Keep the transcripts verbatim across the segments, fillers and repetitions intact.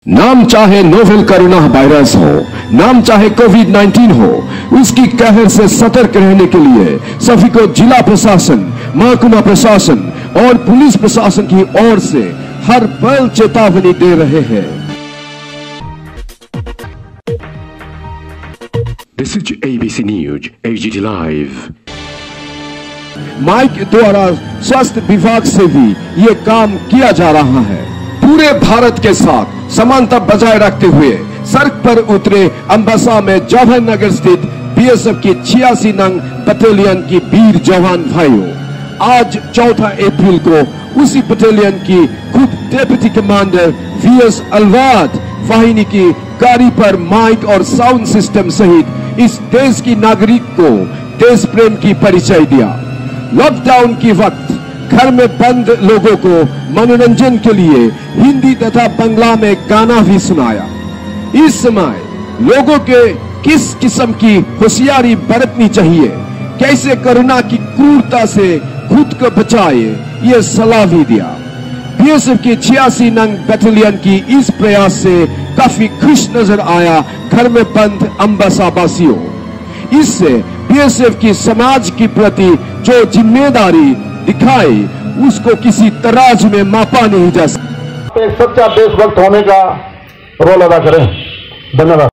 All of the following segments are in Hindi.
नाम चाहे नोवेल कोरोना वायरस हो, नाम चाहे कोविड नाइन्टीन हो, उसकी कहर से सतर्क रहने के लिए सभी को जिला प्रशासन, महकुमा प्रशासन और पुलिस प्रशासन की ओर से हर पल चेतावनी दे रहे हैं। This is A B C News, H D Live. माइक द्वारा स्वास्थ्य विभाग से भी ये काम किया जा रहा है। पूरे भारत के साथ समानता बजाय रखते हुए सड़क पर उतरे अंबासा में जवाहर नगर स्थित बीएसएफ की छियासी नंग बटालियन की वीर जवान भाइयों, आज चौथा अप्रैल को उसी बटालियन की ग्रुप डेप्यूटी कमांडर वीएस अलवाद वाहिनी की गाड़ी पर माइक और साउंड सिस्टम सहित इस देश की नागरिक को देश प्रेम की परिचय दिया। लॉकडाउन के वक्त घर में बंद लोगों को मनोरंजन के लिए हिंदी तथा बांग्ला में गाना भी सुनाया। इस समय लोगों के किस किस्म की होशियारी बरतनी चाहिए, कैसे कोरोना की क्रूरता से खुद को बचाए, ये सलाह भी दिया। बीएसएफ की छियासी नंग बटालियन की इस प्रयास से काफी खुश नजर आया घर में बंद अंबासा वासियों। इससे बीएसएफ की समाज के प्रति जो जिम्मेदारी दिखाई, उसको किसी तराज में मापा नहीं जा सकता। एक सच्चा देशभक्त होने का रोल अदा करें। धन्यवाद।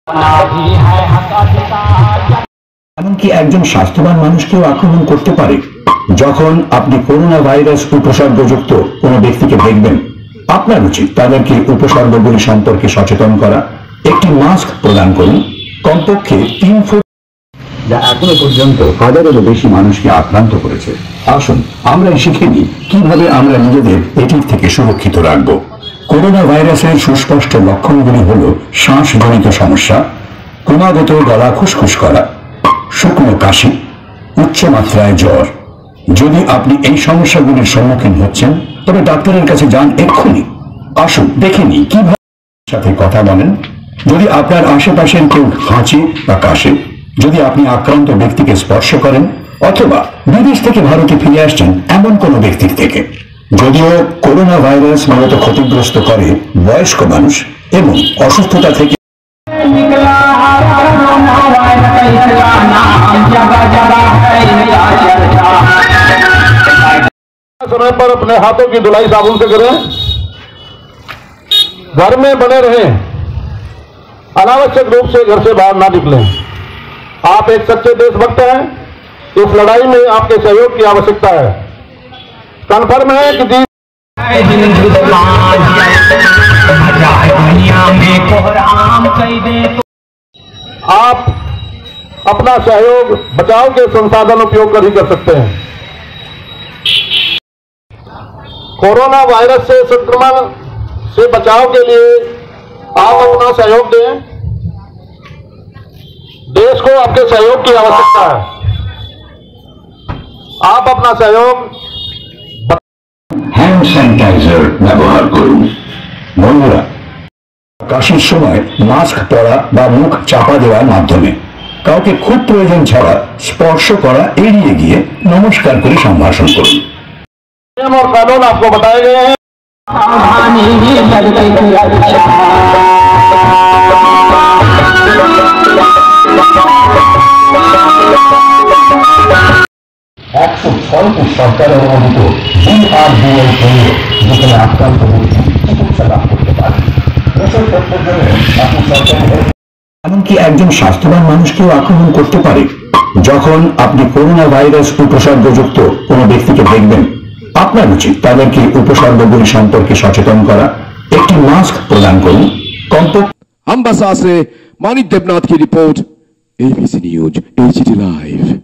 এমনকি একজন স্বাস্থ্যবান মানুষকেও আক্রমণ করতে পারে। যখন আপনি করোনা ভাইরাস উপসর্গযুক্ত কোনো ব্যক্তিকে দেখবেন, আপনার উচিত তাদেরকে উপসর্গগুলি সম্পর্কে সচেতন করা, একটি মাস্ক প্রদান করুন, কমপক্ষে তিন ফুট, যা এখনো পর্যন্ত হাজারেরও বেশি মানুষকে আক্রান্ত করেছে। আসুন আমরা শিখে নিই কিভাবে আমরা নিজেদের এটির থেকে সুরক্ষিত রাখব। করোনা ভাইরাসের সুস্পষ্ট লক্ষণগুলি হল শ্বাসজনিত সমস্যা, ক্রমাগত গলা খুসখুস করা, শুকনো কাশি, উচ্চ মাত্রায় জ্বর। যদি আপনি এই সমস্যাগুলির সম্মুখীন হচ্ছেন তবে ডাক্তারের কাছে যান এক্ষুনি। আসুন দেখে নিই কিভাবে সাথে কথা বলেন। যদি আপনার আশেপাশের কেউ হাঁচে বা কাশে, যদি আপনি আক্রান্ত ব্যক্তিকে স্পর্শ করেন অথবা বিদেশ থেকে ভারতে ফিরে আসছেন এমন কোনো ব্যক্তির থেকে। যদিও করোনা ভাইরাস মূলত ক্ষতিগ্রস্ত করে বয়স্ক মানুষ এবং অসুস্থতা থেকে समय पर अपने हाथों की धुलाई साबुन से करें, घर में बने रहें, अनावश्यक रूप से घर से बाहर ना निकलें। आप एक सच्चे देशभक्त हैं, इस लड़ाई में आपके सहयोग की आवश्यकता है। कन्फर्म है कि दी आप अपना सहयोग बचाव के संसाधन उपयोग कर ही कर सकते हैं। कोरोना वायरस से संक्रमण से बचाव के लिए आप अपना सहयोग दें। देश को आपके सहयोग की आवश्यकता है। आप अपना सहयोग হ্যান্ড স্যানিটাইজার ব্যবহার করুন। বন্ধুরা, কাশির সময় মাস্ক পরা বা মুখ চাপা দেওয়ার মাধ্যমে কাউকে খুব প্রয়োজন ছাড়া স্পর্শ করা এড়িয়ে গিয়ে নমস্কার করে সম্ভাষণ করুন। नियम और कानून आपको बताए गए हैं। একশো ছয়টি সরকার অনুমোদিত ডিআরডিএল কেন্দ্র যেখানে আক্রান্ত ব্যক্তি চিকিৎসা লাভ করতে পারে। এমনকি একজন স্বাস্থ্যবান মানুষকেও আক্রমণ করতে পারে। যখন আপনি করোনা ভাইরাস উপসর্গযুক্ত কোনো ব্যক্তিকে দেখবেন, আপনার উচিত তাদেরকে উপসর্গগুলি সম্পর্কে সচেতন করা, একটি মাস্ক প্রদান করুন, কমপক্ষে। अंबासा से मानिक देवनाथ की report, ABC news HD live live.